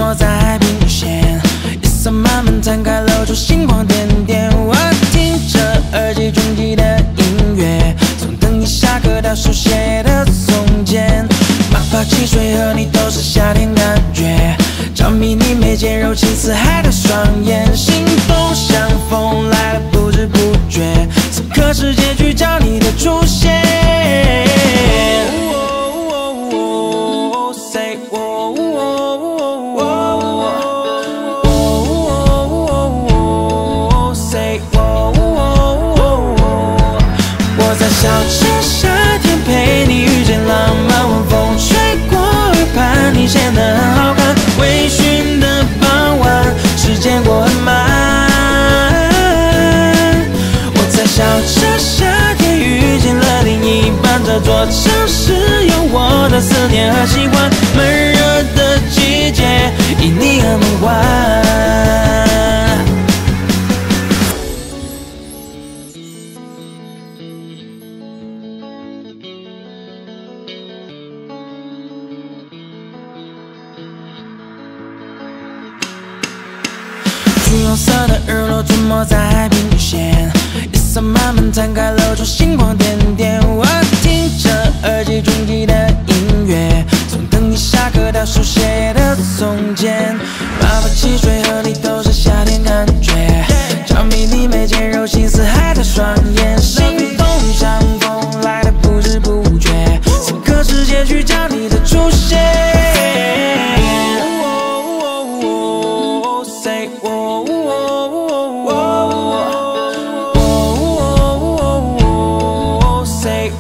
没在海平线，夜色慢慢摊开，露出星光点点。我听着耳机中记的音乐，从等你下课到书写的从前。马泡汽水和你都是夏天感觉，着迷你眉间柔情似海的双眼，心动像风来了不知不觉，此刻是结局，叫你的出现。Say say 我在笑着夏天陪你遇见浪漫，晚风吹过耳畔，你显得很好看。微醺的傍晚，时间过很慢。我在笑着夏天遇见了另一半，这座城市有我的思念和喜欢。闷热的季节，因你而梦幻。橘红色的日落吞没在海平线，夜色慢慢摊开，露出星光点点。我听着耳机中记的音乐，从等你下课到书写的从前。马泡汽水和你都是夏天感觉，着迷你眉间柔情似海的双眼，心动像风来的不知不觉，此刻是结局，叫你的出现。Say say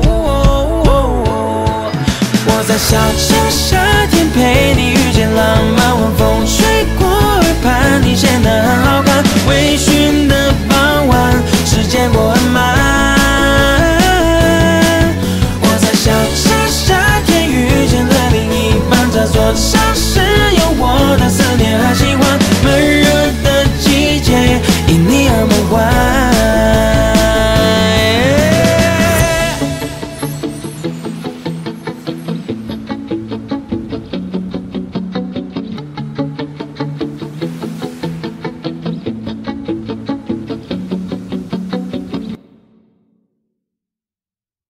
我在笑着夏天陪你遇见浪漫，晚风吹过耳畔，你显得很好看。微醺的傍晚，时间过很慢。我在笑着夏天遇见了另一半，这座城